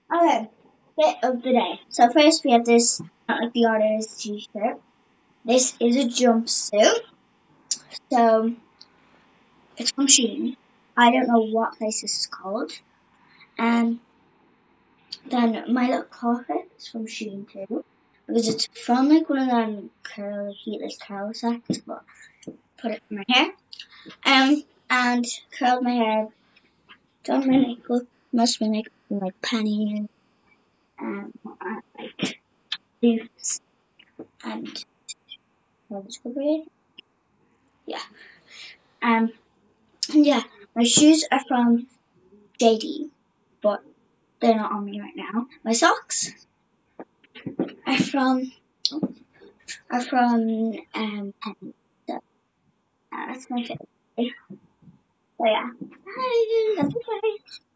Okay, fit of the day. So first we have this, not like the artist t-shirt. This is a jumpsuit. So it's from Shein. I don't know what place this is called. And then my little carpet is from Shein too. Because it's from like one of them curl heatless curl sets, but put it in my hair. And curled my hair, done my makeup, most of my makeup in like panties and like boots and discovery. Yeah. Um and yeah, my shoes are from JD, but they're not on me right now. My socks are from Penny. So that's my favorite. So yeah. Hi, that's okay.